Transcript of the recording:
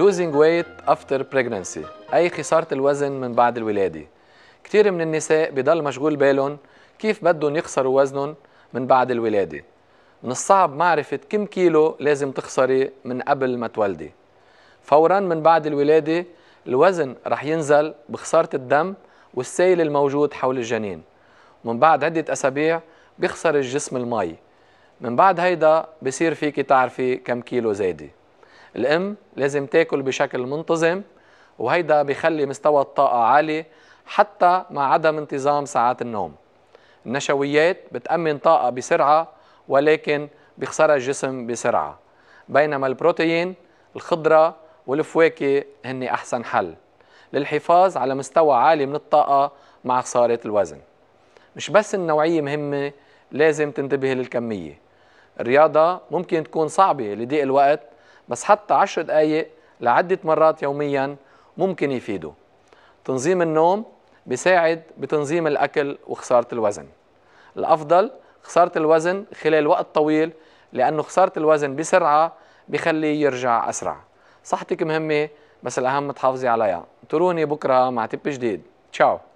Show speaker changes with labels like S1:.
S1: losing weight after pregnancy أي خسارة الوزن من بعد الولادة. كتير من النساء بضل مشغول بالهم كيف بدهم يخسروا وزنهم من بعد الولادة. من الصعب معرفة كم كيلو لازم تخسري من قبل ما تولدي. فوراً من بعد الولادة الوزن رح ينزل بخسارة الدم والسيل الموجود حول الجنين. من بعد عدة أسابيع بيخسر الجسم المي. من بعد هيدا بصير فيكي تعرفي كم كيلو زايدة. الأم لازم تاكل بشكل منتظم وهيدا بيخلي مستوى الطاقة عالي حتى مع عدم انتظام ساعات النوم. النشويات بتأمن طاقة بسرعة ولكن بيخسرها الجسم بسرعة، بينما البروتين، الخضرة والفواكه هن أحسن حل للحفاظ على مستوى عالي من الطاقة مع خسارة الوزن. مش بس النوعية مهمة، لازم تنتبه للكمية. الرياضة ممكن تكون صعبة لضيق الوقت، بس حتى 10 دقايق لعدة مرات يوميا ممكن يفيدوا. تنظيم النوم بيساعد بتنظيم الأكل وخسارة الوزن. الأفضل خسارة الوزن خلال وقت طويل، لأنه خسارة الوزن بسرعة بيخليه يرجع أسرع. صحتك مهمة، بس الأهم تحافظي عليها. انطروني بكرة مع تip جديد. تشاو.